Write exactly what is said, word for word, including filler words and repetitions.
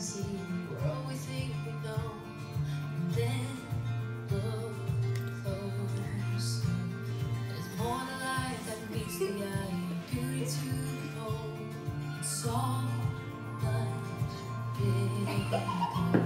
see the world we think we know, and then look closer. There's more to life that meets the eye, and beauty to behold. It's so much bigger.